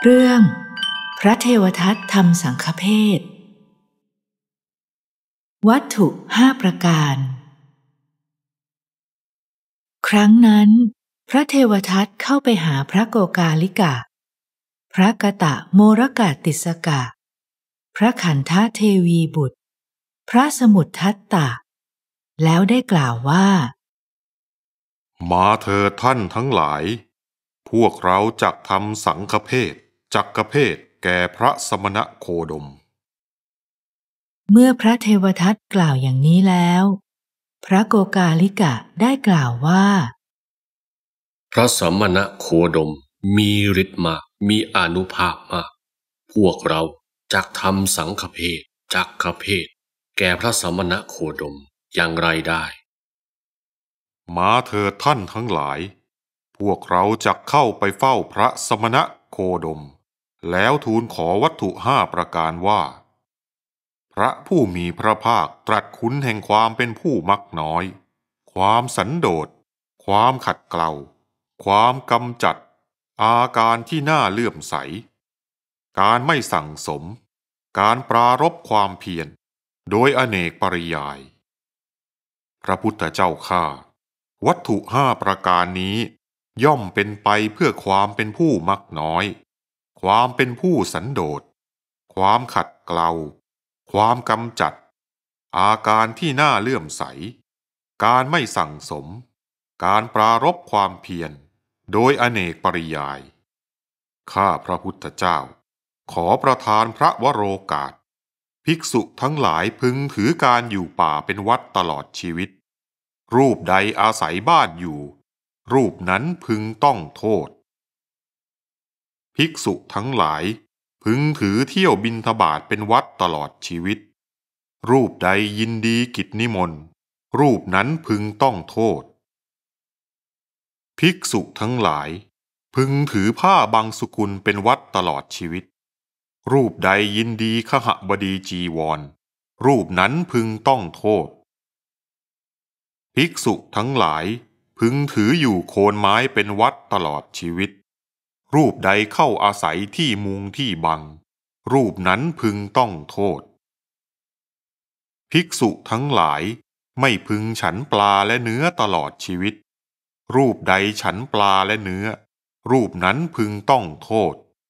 เรื่องพระเทวทัตทำสังฆเพศวัตถุ5ประการครั้งนั้นพระเทวทัตเข้าไปหาพระโกกาลิกะพระกตะโมรกติสกะพระขันธเทวีบุตรพระสมุททัตตะแล้วได้กล่าวว่ามาเถิดท่านทั้งหลายพวกเราจักทำสังฆเพศจักฆเพศแก่พระสมณโคดมเมื่อพระเทวทัตกล่าวอย่างนี้แล้วพระโกกาลิกะได้กล่าวว่าพระสมณโคดมมีฤทธิ์มากมีอานุภาพมากพวกเราจักทำสังฆเพศจักฆเพศแก่พระสมณโคดมอย่างไรได้มาเถิดท่านทั้งหลายพวกเราจักเข้าไปเฝ้าพระสมณโคดมแล้วทูลขอวัตถุ5ประการว่าพระผู้มีพระภาคตรัสคุณแห่งความเป็นผู้มักน้อยความสันโดษความขัดเกลาความกำจัดอาการที่น่าเลื่อมใสการไม่สั่งสมการปรารภความเพียรโดยอเนกปริยายพระพุทธเจ้าข้าวัตถุ5ประการนี้ย่อมเป็นไปเพื่อความเป็นผู้มักน้อยความเป็นผู้สันโดษความขัดเกลาความกำจัดอาการที่น่าเลื่อมใสการไม่สั่งสมการปรารภความเพียรโดยอเนกปริยายข้าพระพุทธเจ้าขอประทานพระวโรกาสภิกษุทั้งหลายพึงถือการอยู่ป่าเป็นวัดตลอดชีวิตรูปใดอาศัยบ้านอยู่รูปนั้นพึงต้องโทษภิกษุทั้งหลายพึงถือเที่ยวบิณฑบาตเป็นวัดตลอดชีวิตรูปใดยินดีกิจนิมนต์รูปนั้นพึงต้องโทษภิกษุทั้งหลายพึงถือผ้าบังสุกุลเป็นวัดตลอดชีวิตรูปใดยินดีขหบดีจีวรรูปนั้นพึงต้องโทษภิกษุทั้งหลายพึงถืออยู่โคนไม้เป็นวัดตลอดชีวิตรูปใดเข้าอาศัยที่มุงที่บังรูปนั้นพึงต้องโทษภิกษุทั้งหลายไม่พึงฉันปลาและเนื้อตลอดชีวิตรูปใดฉันปลาและเนื้อรูปนั้นพึงต้องโทษ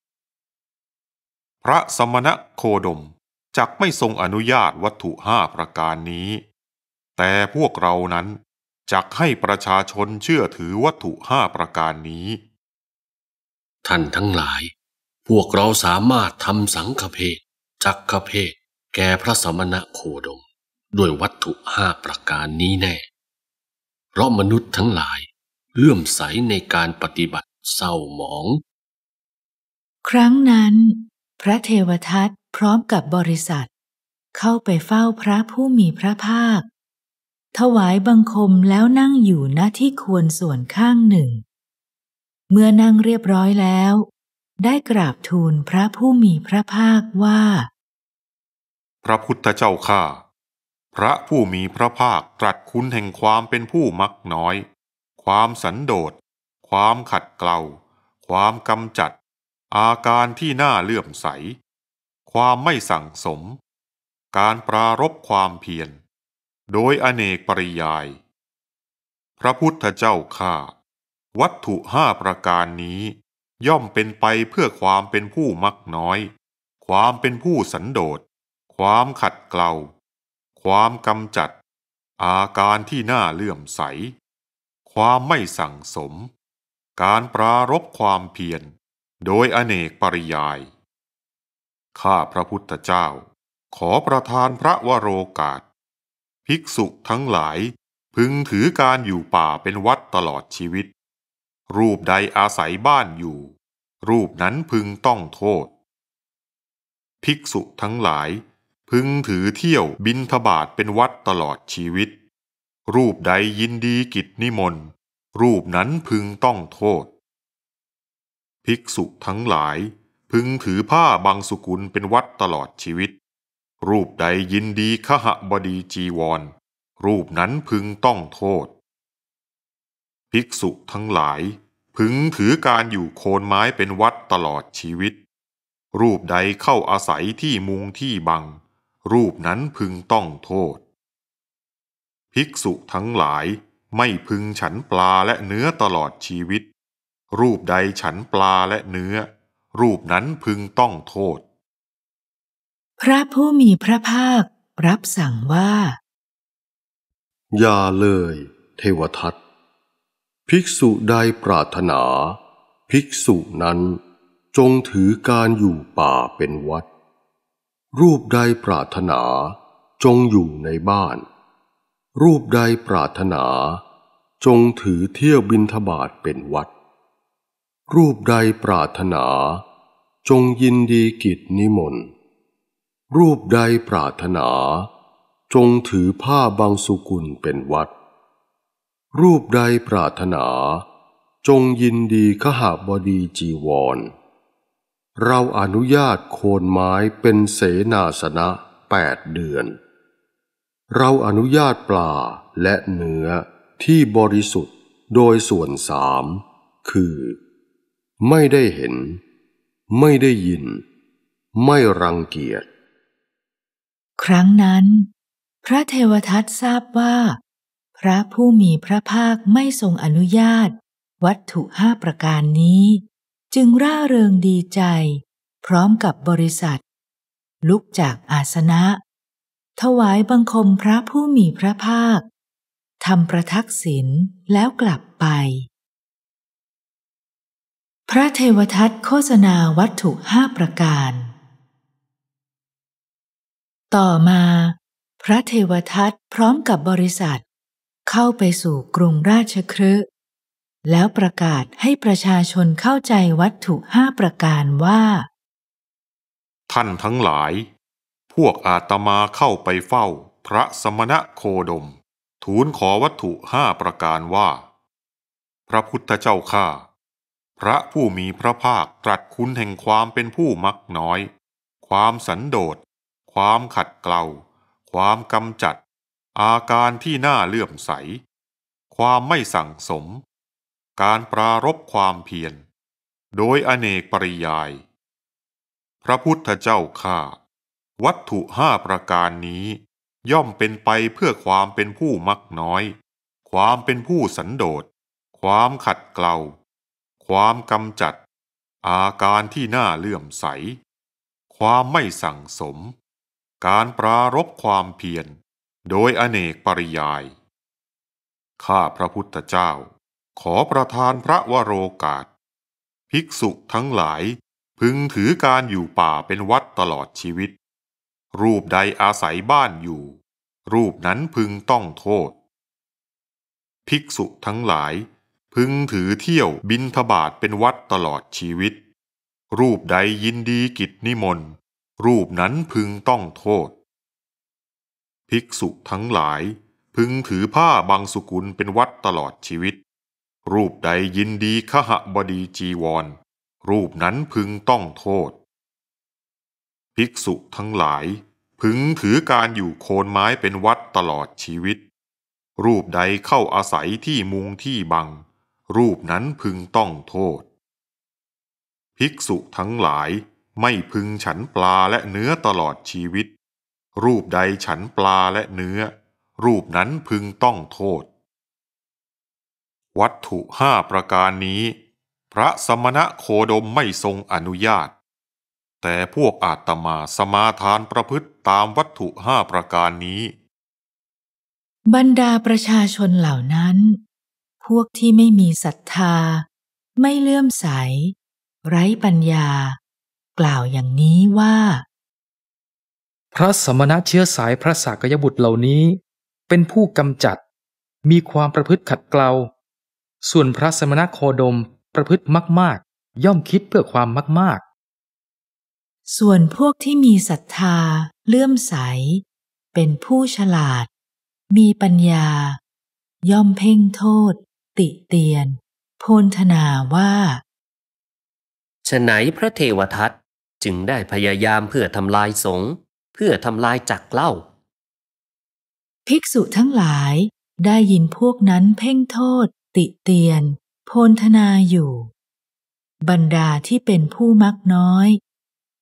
พระสมณโคดมจักไม่ทรงอนุญาตวัตถุ5ประการนี้แต่พวกเรานั้นจักให้ประชาชนเชื่อถือวัตถุ5ประการนี้ท่านทั้งหลายพวกเราสามารถทำสังฆเพศจักฆเพศแก่พระสมณโคดมด้วยวัตถุ5ประการนี้แน่เพราะมนุษย์ทั้งหลายเลื่อมใสในการปฏิบัติเศร้าหมองครั้งนั้นพระเทวทัตพร้อมกับบริษัทเข้าไปเฝ้าพระผู้มีพระภาคถวายบังคมแล้วนั่งอยู่ณที่ควรส่วนข้างหนึ่งเมื่อนั่งเรียบร้อยแล้วได้กราบทูลพระผู้มีพระภาคว่าพระพุทธเจ้าข้าพระผู้มีพระภาคตรัสคุณแห่งความเป็นผู้มักน้อยความสันโดษความขัดเกลาความกำจัดอาการที่น่าเลื่อมใสความไม่สั่งสมการปรารภความเพียรโดยอเนกปริยายพระพุทธเจ้าข้าวัตถุ5ประการนี้ย่อมเป็นไปเพื่อความเป็นผู้มักน้อยความเป็นผู้สันโดษความขัดเกลาความกำจัดอาการที่น่าเลื่อมใสความไม่สั่งสมการปรารภความเพียรโดยอเนกปริยายข้าพระพุทธเจ้าขอประทานพระวโรกาสภิกษุทั้งหลายพึงถือการอยู่ป่าเป็นวัดตลอดชีวิตรูปใดอาศัยบ้านอยู่รูปนั้นพึงต้องโทษภิกษุทั้งหลายพึงถือเที่ยวบิณฑบาตเป็นวัดตลอดชีวิตรูปใดยินดีกิจนิมนต์รูปนั้นพึงต้องโทษภิกษุทั้งหลายพึงถือผ้าบังสุกุลเป็นวัดตลอดชีวิตรูปใดยินดีขหบดีจีวรรูปนั้นพึงต้องโทษภิกษุทั้งหลายพึงถือการอยู่โคนไม้เป็นวัดตลอดชีวิตรูปใดเข้าอาศัยที่มุงที่บังรูปนั้นพึงต้องโทษภิกษุทั้งหลายไม่พึงฉันปลาและเนื้อตลอดชีวิตรูปใดฉันปลาและเนื้อรูปนั้นพึงต้องโทษพระผู้มีพระภาครับสั่งว่าอย่าเลยเทวทัตภิกษุใดปรารถนาภิกษุนั้นจงถือการอยู่ป่าเป็นวัดรูปใดปรารถนาจงอยู่ในบ้านรูปใดปรารถนาจงถือเที่ยวบิณฑบาตเป็นวัดรูปใดปรารถนาจงยินดีกิจนิมนต์รูปใดปรารถนาจงถือผ้าบางสุกุลเป็นวัดรูปใดปรารถนาจงยินดีขหบดีจีวรเราอนุญาตโคนไม้เป็นเสนาสนะ8 เดือนเราอนุญาตปลาและเนื้อที่บริสุทธิ์โดยส่วน3คือไม่ได้เห็นไม่ได้ยินไม่รังเกียจครั้งนั้นพระเทวทัตทราบว่าพระผู้มีพระภาคไม่ทรงอนุญาตวัตถุ5 ประการนี้จึงร่าเริงดีใจพร้อมกับบริษัทลุกจากอาสนะถวายบังคมพระผู้มีพระภาคทำประทักษิณแล้วกลับไปพระเทวทัตโฆษณาวัตถุ5 ประการต่อมาพระเทวทัตพร้อมกับบริษัทเข้าไปสู่กรุงราชคฤห์แล้วประกาศให้ประชาชนเข้าใจวัตถุ5 ประการว่าท่านทั้งหลายพวกอาตมาเข้าไปเฝ้าพระสมณโคดมทูลขอวัตถุ5 ประการว่าพระพุทธเจ้าข้าพระผู้มีพระภาคตรัสคุณแห่งความเป็นผู้มักน้อยความสันโดษความขัดเกลาความกำจัดอาการที่น่าเลื่อมใสความไม่สั่งสมการปรารภความเพียรโดยอเนกปริยายพระพุทธเจ้าข้าวัตถุ5 ประการนี้ย่อมเป็นไปเพื่อความเป็นผู้มักน้อยความเป็นผู้สันโดษความขัดเกลาความกำจัดอาการที่น่าเลื่อมใสความไม่สั่งสมการปรารภความเพียรโดยอเนกปริยายข้าพระพุทธเจ้าขอประทานพระวโรกาสภิกษุทั้งหลายพึงถือการอยู่ป่าเป็นวัดตลอดชีวิตรูปใดอาศัยบ้านอยู่รูปนั้นพึงต้องโทษภิกษุทั้งหลายพึงถือเที่ยวบิณฑบาตเป็นวัดตลอดชีวิตรูปใดยินดีกิจนิมนต์รูปนั้นพึงต้องโทษภิกษุทั้งหลายพึงถือผ้าบางสุกุลเป็นวัดตลอดชีวิตรูปใดยินดีขหบดีจีวรรูปนั้นพึงต้องโทษภิกษุทั้งหลายพึงถือการอยู่โคนไม้เป็นวัดตลอดชีวิตรูปใดเข้าอาศัยที่มุงที่บังรูปนั้นพึงต้องโทษภิกษุทั้งหลายไม่พึงฉันปลาและเนื้อตลอดชีวิตรูปใดฉันปลาและเนื้อรูปนั้นพึงต้องโทษวัตถุ5 ประการนี้พระสมณโคดมไม่ทรงอนุญาตแต่พวกอาตมาสมาทานประพฤติตามวัตถุ5 ประการนี้บรรดาประชาชนเหล่านั้นพวกที่ไม่มีศรัทธาไม่เลื่อมใสไร้ปัญญากล่าวอย่างนี้ว่าพระสมณะเชื้อสายพระสากยบุตรเหล่านี้เป็นผู้กำจัดมีความประพฤติขัดเกลาส่วนพระสมณโคดมประพฤติมากๆย่อมคิดเพื่อความมากๆส่วนพวกที่มีศรัทธาเลื่อมใสเป็นผู้ฉลาดมีปัญญาย่อมเพ่งโทษติเตียนโพลธนาว่าฉะไหนพระเทวทัตจึงได้พยายามเพื่อทำลายสงฆ์เพื่อทำลายจักเล่าภิกษุทั้งหลายได้ยินพวกนั้นเพ่งโทษติเตียนโพลธนาอยู่บรรดาที่เป็นผู้มักน้อย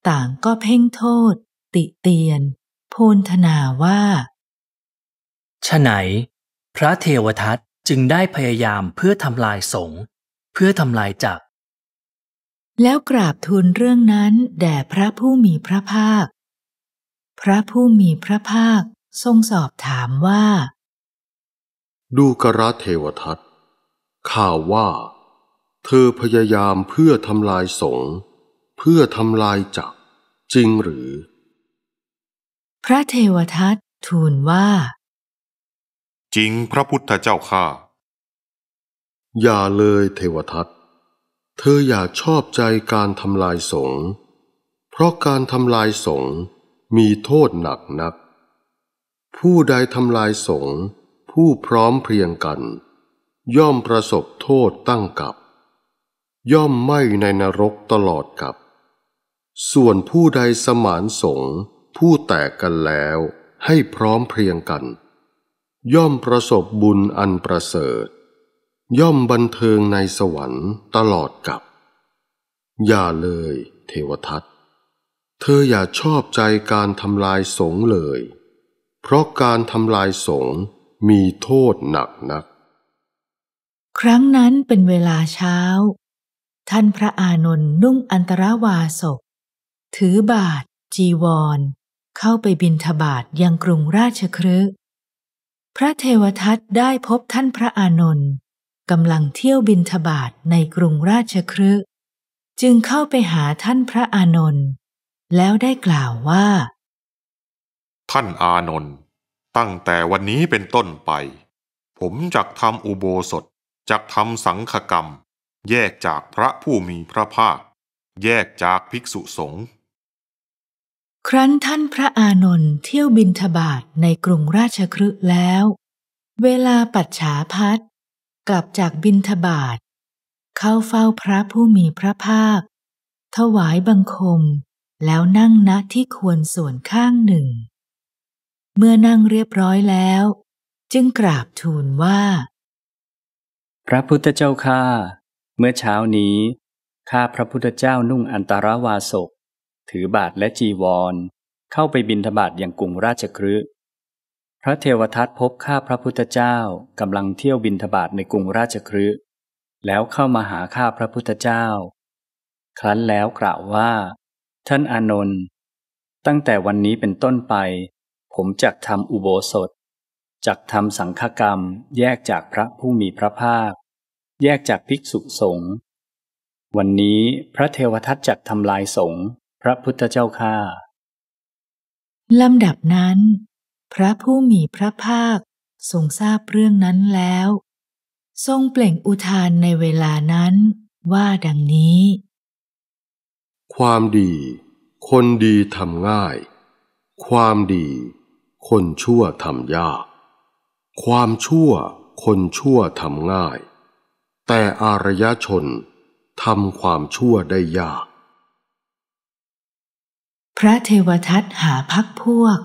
ต่างก็เพ่งโทษติเตียนโพลธนาว่าฉะไหนพระเทวทัตจึงได้พยายามเพื่อทำลายสงฆ์เพื่อทำลายจักรแล้วกราบทูลเรื่องนั้นแด่พระผู้มีพระภาคพระผู้มีพระภาคทรงสอบถามว่าดูกรเทวทัตข่าวว่าเธอพยายามเพื่อทำลายสงฆ์เพื่อทำลายจักรจริงหรือพระเทวทัตทูลว่าจริงพระพุทธเจ้าข้าอย่าเลยเทวทัตเธออย่าชอบใจการทำลายสงฆ์เพราะการทำลายสงฆ์มีโทษหนักนักผู้ใดทำลายสงฆ์ผู้พร้อมเพรียงกันย่อมประสบโทษตั้งกับย่อมไหม้ในนรกตลอดกับส่วนผู้ใดสมานสงฆ์ผู้แตกกันแล้วให้พร้อมเพรียงกันย่อมประสบบุญอันประเสริฐย่อมบันเทิงในสวรรค์ตลอดกับอย่าเลยเทวทัตเธออย่าชอบใจการทำลายสงฆ์เลยเพราะการทำลายสงฆ์มีโทษหนักนักครั้งนั้นเป็นเวลาเช้าท่านพระอานนท์นุ่งอันตรวาสกถือบาตรจีวรเข้าไปบิณฑบาตยังกรุงราชคฤห์พระเทวทัตได้พบท่านพระอานนท์กำลังเที่ยวบิณฑบาตในกรุงราชคฤห์จึงเข้าไปหาท่านพระอานนท์แล้วได้กล่าวว่าท่านอานนท์ตั้งแต่วันนี้เป็นต้นไปผมจักทำอุโบสถจักทำสังฆกรรมแยกจากพระผู้มีพระภาคแยกจากภิกษุสงฆ์ครั้นท่านพระอานนท์เที่ยวบิณฑบาตในกรุงราชคฤห์แล้วเวลาปัจฉาภัตกลับจากบิณฑบาตเข้าเฝ้าพระผู้มีพระภาคถวายบังคมแล้วนั่งณที่ควรส่วนข้างหนึ่งเมื่อนั่งเรียบร้อยแล้วจึงกราบทูลว่าพระพุทธเจ้าข้าเมื่อเช้านี้ข้าพระพุทธเจ้านุ่งอันตรวาสกถือบาตรและจีวรเข้าไปบิณฑบาตยังกรุงราชคฤห์พระเทวทัตพบข้าพระพุทธเจ้ากำลังเที่ยวบิณฑบาตในกรุงราชคฤห์แล้วเข้ามาหาข้าพระพุทธเจ้าครั้นแล้วกล่าวว่าท่านอานนท์ตั้งแต่วันนี้เป็นต้นไปผมจักทำอุโบสถจักทำสังฆกรรมแยกจากพระผู้มีพระภาคแยกจากภิกษุสงฆ์วันนี้พระเทวทัตจักทำลายสงฆ์พระพุทธเจ้าข้าลำดับนั้นพระผู้มีพระภาคทรงทราบเรื่องนั้นแล้วทรงเปล่งอุทานในเวลานั้นว่าดังนี้ความดีคนดีทำง่ายความดีคนชั่วทำยากความชั่วคนชั่วทำง่ายแต่อารยชนทำความชั่วได้ยากพระเทวทัตหาพรรคพวก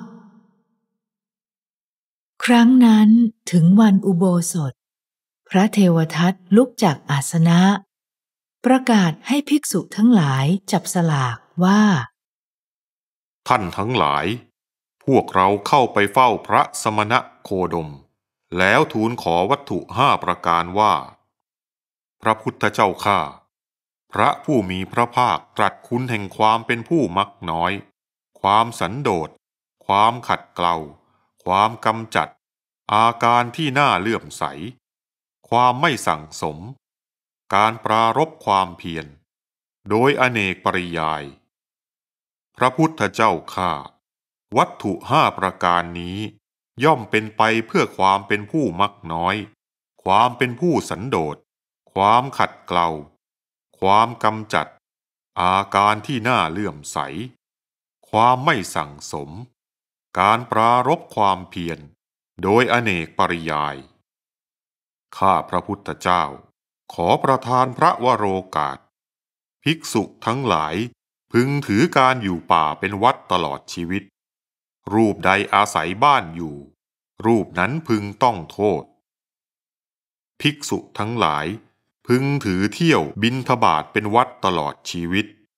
ครั้งนั้นถึงวันอุโบสถพระเทวทัตลุกจากอาสนะประกาศให้ภิกษุทั้งหลายจับสลากว่าท่านทั้งหลายพวกเราเข้าไปเฝ้าพระสมณะโคดมแล้วทูลขอวัตถุ5ประการว่าพระพุทธเจ้าข้าพระผู้มีพระภาคตรัสคุณแห่งความเป็นผู้มักน้อยความสันโดษความขัดเกลาความกำจัดอาการที่น่าเลื่อมใสความไม่สั่งสมการปรารภความเพียรโดยอเนกปริยายพระพุทธเจ้าข้าวัตถุ5ประการนี้ย่อมเป็นไปเพื่อความเป็นผู้มักน้อยความเป็นผู้สันโดษความขัดเกลาความกำจัดอาการที่น่าเลื่อมใสความไม่สั่งสมการปรารภความเพียรโดยอเนกปริยายข้าพระพุทธเจ้าขอประทานพระวโรกาสภิกษุทั้งหลายพึงถือการอยู่ป่าเป็นวัดตลอดชีวิตรูปใดอาศัยบ้านอยู่รูปนั้นพึงต้องโทษภิกษุทั้งหลายพึงถือเที่ยวบิณฑบาตเป็นวัดตลอดชีวิต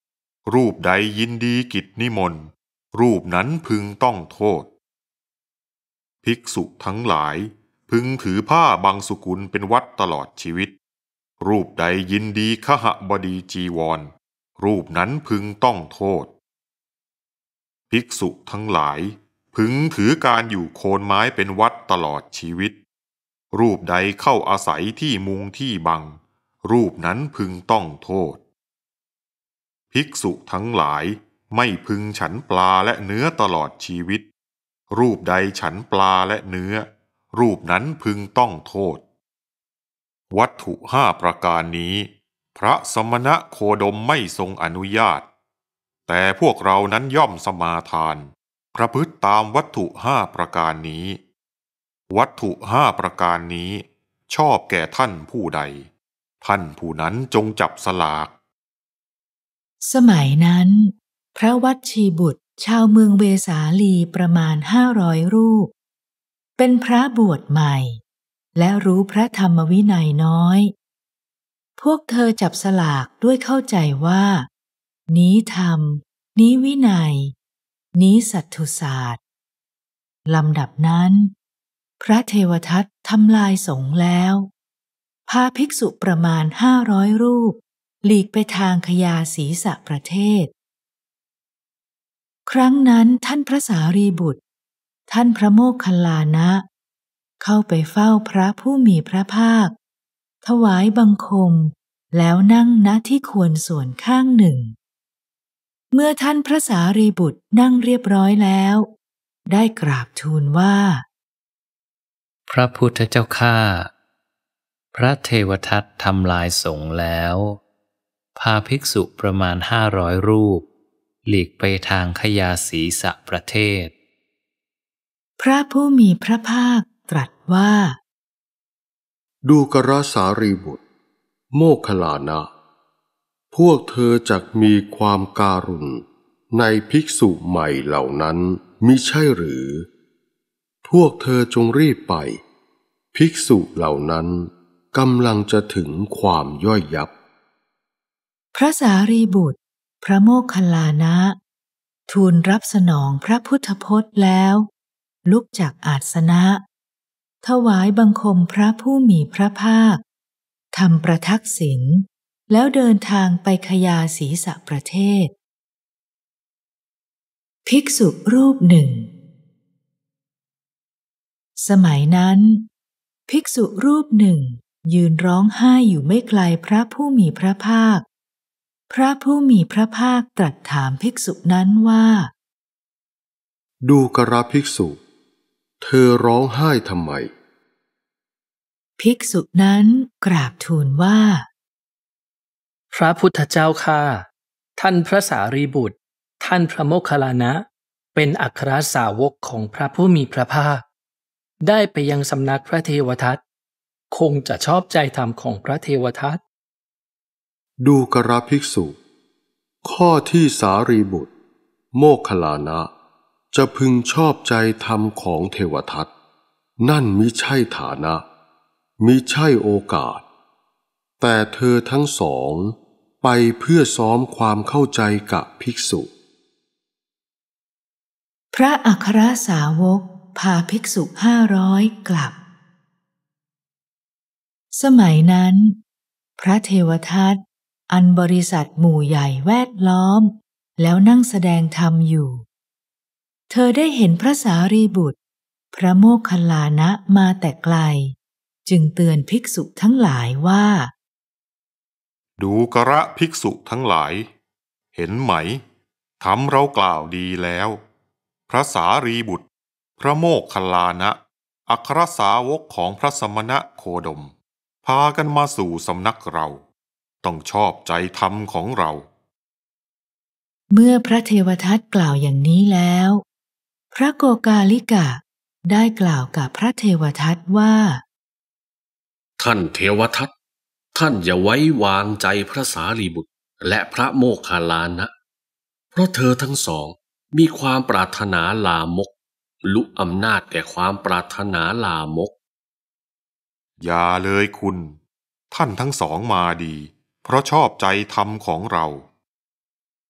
รูปใดยินดีกิจนิมนต์รูปนั้นพึงต้องโทษภิกษุทั้งหลายพึงถือผ้าบางสุกุลเป็นวัดตลอดชีวิตรูปใดยินดีขหบดีจีวรรูปนั้นพึงต้องโทษภิกษุทั้งหลายพึงถือการอยู่โคนไม้เป็นวัดตลอดชีวิตรูปใดเข้าอาศัยที่มุงที่บังรูปนั้นพึงต้องโทษภิกษุทั้งหลายไม่พึงฉันปลาและเนื้อตลอดชีวิตรูปใดฉันปลาและเนื้อรูปนั้นพึงต้องโทษวัตถุ5 ประการนี้พระสมณะโคดมไม่ทรงอนุญาตแต่พวกเรานั้นย่อมสมาทานประพฤติตามวัตถุ5 ประการนี้วัตถุ5 ประการนี้ชอบแก่ท่านผู้ใดท่านผู้นั้นจงจับสลากสมัยนั้นพระวัชชีบุตรชาวเมืองเวสาลีประมาณ500 รูปเป็นพระบวชใหม่และรู้พระธรรมวินัยน้อยพวกเธอจับสลากด้วยเข้าใจว่านี้ธรรมนี้วินัยนี้สัตถุศาสตร์ลำดับนั้นพระเทวทัตทำลายสงฆ์แล้วพาภิกษุประมาณ500 รูปหลีกไปทางคยาศีสะประเทศครั้งนั้นท่านพระสารีบุตรท่านพระโมคคัลลานะเข้าไปเฝ้าพระผู้มีพระภาคถวายบังคมแล้วนั่งณที่ควรส่วนข้างหนึ่งเมื่อท่านพระสารีบุตรนั่งเรียบร้อยแล้วได้กราบทูลว่าพระพุทธเจ้าข้าพระเทวทัตทำลายสงฆ์แล้วพาภิกษุประมาณ500 รูปหลีกไปทางคยาศีสะประเทศพระผู้มีพระภาคตรัสว่าดูกรสารีบุตรโมคคัลลานะพวกเธอจักมีความการุณในภิกษุใหม่เหล่านั้นมิใช่หรือพวกเธอจงรีบไปภิกษุเหล่านั้นกำลังจะถึงความย่อยยับพระสารีบุตรพระโมคคัลลานะทูลรับสนองพระพุทธพจน์แล้วลุกจากอาสนะถวายบังคมพระผู้มีพระภาคทำประทักษิณแล้วเดินทางไปคยาศีสะประเทศภิกษุรูปหนึ่งสมัยนั้นภิกษุรูปหนึ่งยืนร้องไห้อยู่ไม่ไกลพระผู้มีพระภาคพระผู้มีพระภาคตรัสถามภิกษุนั้นว่าดูกรภิกษุเธอร้องไห้ทำไมภิกษุนั้นกราบทูลว่าพระพุทธเจ้าข้าท่านพระสารีบุตรท่านพระโมคคัลลานะเป็นอัครสาวกของพระผู้มีพระภาคได้ไปยังสำนักพระเทวทัตคงจะชอบใจธรรมของพระเทวทัตดูกรภิกษุข้อที่สารีบุตรโมคคัลลานะจะพึงชอบใจธรรมของเทวทัตนั่นมิใช่ฐานะมิใช่โอกาสแต่เธอทั้งสองไปเพื่อซ้อมความเข้าใจกับภิกษุพระอัครสาวกพาภิกษุ500กลับสมัยนั้นพระเทวทัตอันบริษัทหมู่ใหญ่แวดล้อมแล้วนั่งแสดงธรรมอยู่เธอได้เห็นพระสารีบุตรพระโมคคัลลานะมาแต่ไกลจึงเตือนภิกษุทั้งหลายว่าดูกระภิกษุทั้งหลายเห็นไหมธรรมเรากล่าวดีแล้วพระสารีบุตรพระโมคคัลลานะอัครสาวกของพระสมณะโคดมพากันมาสู่สำนักเราต้องชอบใจธรรมของเราเมื่อพระเทวทัตกล่าวอย่างนี้แล้วพระโกกาลิกะได้กล่าวกับพระเทวทัตว่าท่านเทวทัตท่านอย่าไว้วางใจพระสารีบุตรและพระโมคคัลลานะเพราะเธอทั้งสองมีความปรารถนาลามกลุอำนาจแก่ความปรารถนาลามกอย่าเลยคุณท่านทั้งสองมาดีเพราะชอบใจธรรมของเรา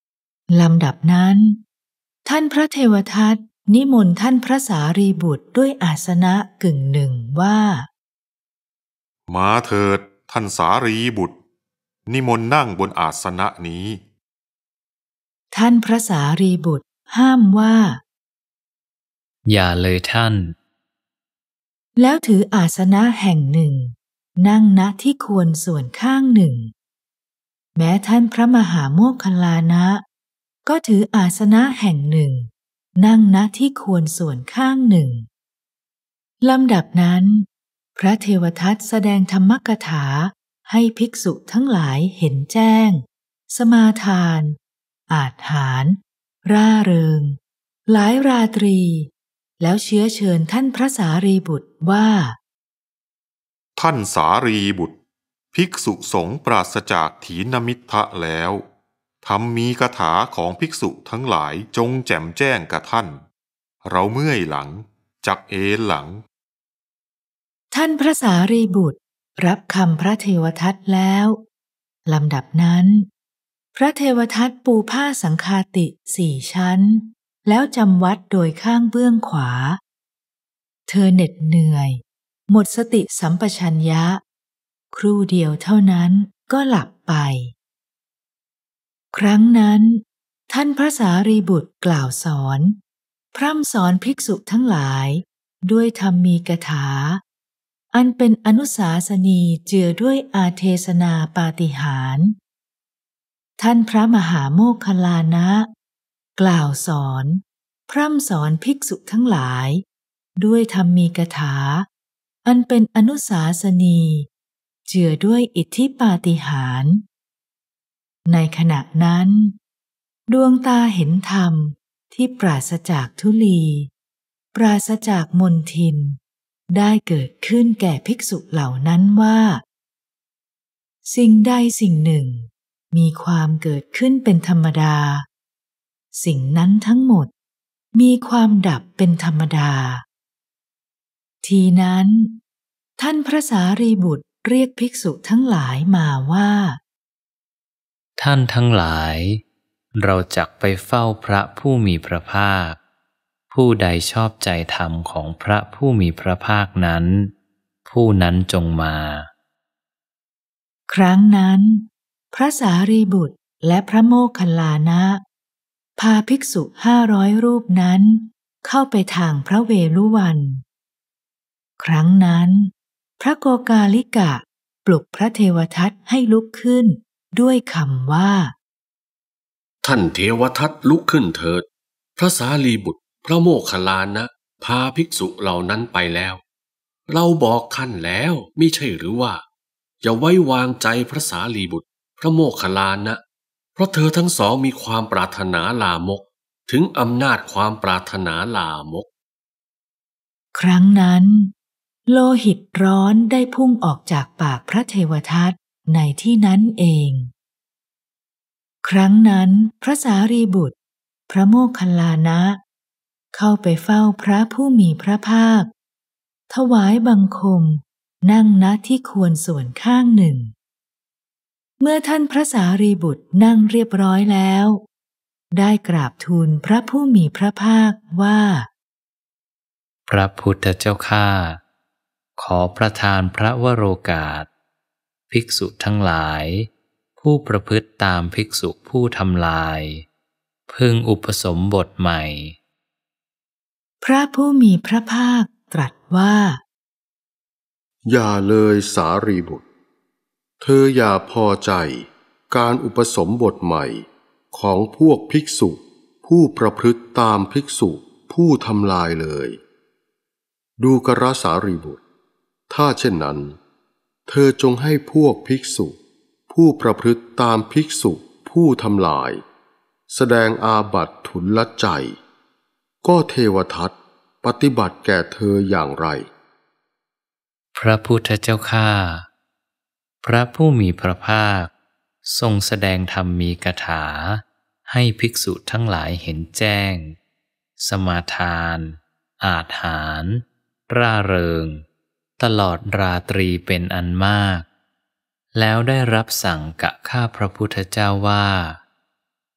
ลำดับนั้นท่านพระเทวทัตนิมนต์ท่านพระสารีบุตรด้วยอาสนะกึ่งหนึ่งว่ามาเถิดท่านสารีบุตรนิมนต์นั่งบนอาสนะนี้ท่านพระสารีบุตรห้ามว่าอย่าเลยท่านแล้วถืออาสนะแห่งหนึ่งนั่งณที่ควรส่วนข้างหนึ่งแม้ท่านพระมหาโมคคัลลานะก็ถืออาสนะแห่งหนึ่งนั่งณที่ควรส่วนข้างหนึ่งลำดับนั้นพระเทวทัตแสดงธรรมกถาให้ภิกษุทั้งหลายเห็นแจ้งสมาทานอาจหารร่าเริงหลายราตรีแล้วเชื้อเชิญท่านพระสารีบุตรว่าท่านสารีบุตรภิกษุสงฆ์ปราศจากถีนมิทธะแล้วธรรมมีคาถาของภิกษุทั้งหลายจงแจ่มแจ้งกับท่านเราเมื่อยหลังจักเอนหลังท่านพระสารีบุตรรับคำพระเทวทัตแล้วลำดับนั้นพระเทวทัตปูผ้าสังฆาติ4 ชั้นแล้วจำวัดโดยข้างเบื้องขวาเธอเหน็ดเหนื่อยหมดสติสัมปชัญญะครู่เดียวเท่านั้นก็หลับไปครั้งนั้นท่านพระสารีบุตรกล่าวสอนพร่ำสอนภิกษุทั้งหลายด้วยธรรมมีกถาอันเป็นอนุสาสนีเจือด้วยอาเทศนาปาฏิหาริย์ท่านพระมหาโมคคัลลานะกล่าวสอนพร่ำสอนภิกษุทั้งหลายด้วยธรรมมีกถาอันเป็นอนุสาสนีเจือด้วยอิทธิปาฏิหาริย์ในขณะนั้นดวงตาเห็นธรรมที่ปราศจากทุลีปราศจากมลทินได้เกิดขึ้นแก่ภิกษุเหล่านั้นว่าสิ่งใดสิ่งหนึ่งมีความเกิดขึ้นเป็นธรรมดาสิ่งนั้นทั้งหมดมีความดับเป็นธรรมดาทีนั้นท่านพระสารีบุตรเรียกภิกษุทั้งหลายมาว่าท่านทั้งหลายเราจักไปเฝ้าพระผู้มีพระภาคผู้ใดชอบใจธรรมของพระผู้มีพระภาคนั้นผู้นั้นจงมาครั้งนั้นพระสารีบุตรและพระโมคคัลลานะพาภิกษุ500 รูปนั้นเข้าไปทางพระเวฬุวันครั้งนั้นพระโกกาลิกะปลุกพระเทวทัตให้ลุกขึ้นด้วยคำว่าท่านเทวทัตลุกขึ้นเถิดพระสารีบุตรพระโมคคัลลานะพาภิกษุเหล่านั้นไปแล้วเราบอกท่านแล้วมิใช่หรือว่าอย่าไว้วางใจพระสารีบุตรพระโมคคัลลานะเพราะเธอทั้งสองมีความปรารถนาลามกถึงอำนาจความปรารถนาลามกครั้งนั้นโลหิตร้อนได้พุ่งออกจากปากพระเทวทัตในที่นั้นเองครั้งนั้นพระสารีบุตรพระโมคคัลลานะเข้าไปเฝ้าพระผู้มีพระภาคถวายบังคมนั่งณที่ควรส่วนข้างหนึ่งเมื่อท่านพระสารีบุตรนั่งเรียบร้อยแล้วได้กราบทูลพระผู้มีพระภาคว่าพระพุทธเจ้าข้าขอประทานพระวโรกาสภิกษุทั้งหลายผู้ประพฤติตามภิกษุผู้ทำลายพึงอุปสมบทใหม่พระผู้มีพระภาคตรัสว่าอย่าเลยสารีบุตรเธออย่าพอใจการอุปสมบทใหม่ของพวกภิกษุผู้ประพฤติตามภิกษุผู้ทำลายเลยดูกรสารีบุตรถ้าเช่นนั้นเธอจงให้พวกภิกษุผู้ประพฤติตามภิกษุผู้ทำลายแสดงอาบัติทุลใจก็เทวทัตปฏิบัติแก่เธออย่างไรพระพุทธเจ้าข้าพระผู้มีพระภาคทรงแสดงธรรมมีกถาให้ภิกษุทั้งหลายเห็นแจ้งสมาทานอาจหารร่าเริงตลอดราตรีเป็นอันมากแล้วได้รับสั่งกะข้าพระพุทธเจ้าว่า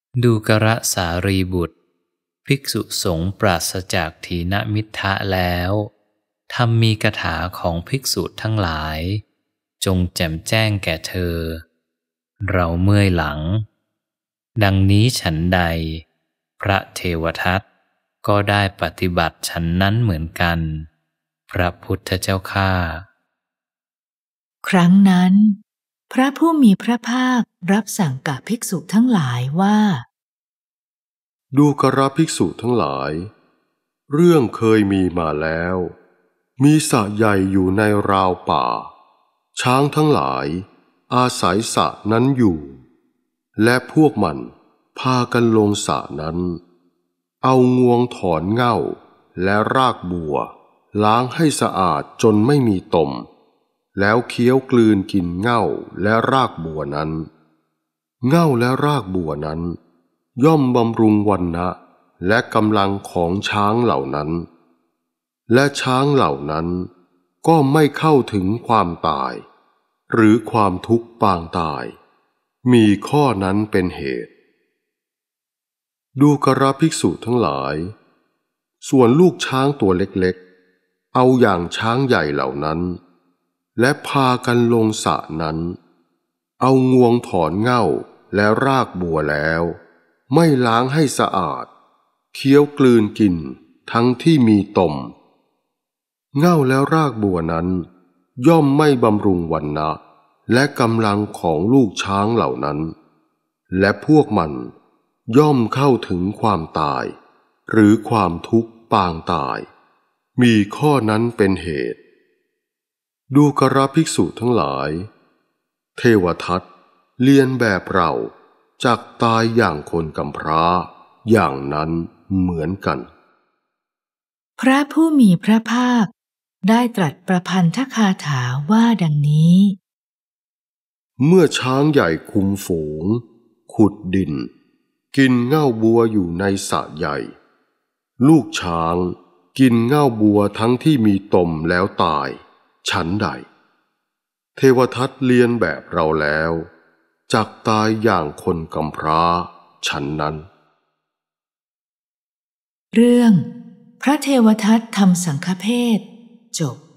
ดูกระสารีบุตรภิกษุสงฆ์ปราศจากถีนมิทธะแล้วทำมีคาถาของภิกษุทั้งหลายจงแจ่มแจ้งแก่เธอเราเมื่อยหลังดังนี้ฉันใดพระเทวทัตก็ได้ปฏิบัติฉันนั้นเหมือนกันพระพุทธเจ้าข้าครั้งนั้นพระผู้มีพระภาครับสั่งกับภิกษุทั้งหลายว่าดูกระภิกษุทั้งหลายเรื่องเคยมีมาแล้วมีสระใหญ่อยู่ในราวป่าช้างทั้งหลายอาศัยสระนั้นอยู่และพวกมันพากันลงสระนั้นเอางวงถอนเง่าและรากบัวล้างให้สะอาดจนไม่มีตมแล้วเคี้ยวกลืนกินเง่าและรากบัวนั้นเง่าและรากบัวนั้นย่อมบำรุงวรรณะและกำลังของช้างเหล่านั้นและช้างเหล่านั้นก็ไม่เข้าถึงความตายหรือความทุกข์ปางตายมีข้อนั้นเป็นเหตุดูกระภิกษุทั้งหลายส่วนลูกช้างตัวเล็กๆเอาอย่างช้างใหญ่เหล่านั้นและพากันลงสระนั้นเอางวงถอนเง่าและรากบัวแล้วไม่ล้างให้สะอาดเคี้ยวกลืนกินทั้งที่มีตมเง่าและรากบัวนั้นย่อมไม่บำรุงวรรณะและกำลังของลูกช้างเหล่านั้นและพวกมันย่อมเข้าถึงความตายหรือความทุกข์ปางตายมีข้อนั้นเป็นเหตุดูกระภิกษุทั้งหลายเทวทัตเลียนแบบเราจักตายอย่างคนกำพร้าอย่างนั้นเหมือนกันพระผู้มีพระภาคได้ตรัสประพันธคาถาว่าดังนี้เมื่อช้างใหญ่คุมฝูงขุดดินกินเง่าบัวอยู่ในสระใหญ่ลูกช้างกินเง่าบัวทั้งที่มีตมแล้วตายฉันใดเทวทัตเลียนแบบเราแล้วจักตายอย่างคนกำพร้าฉันนั้นเรื่องพระเทวทัตทำสังฆเพศจบ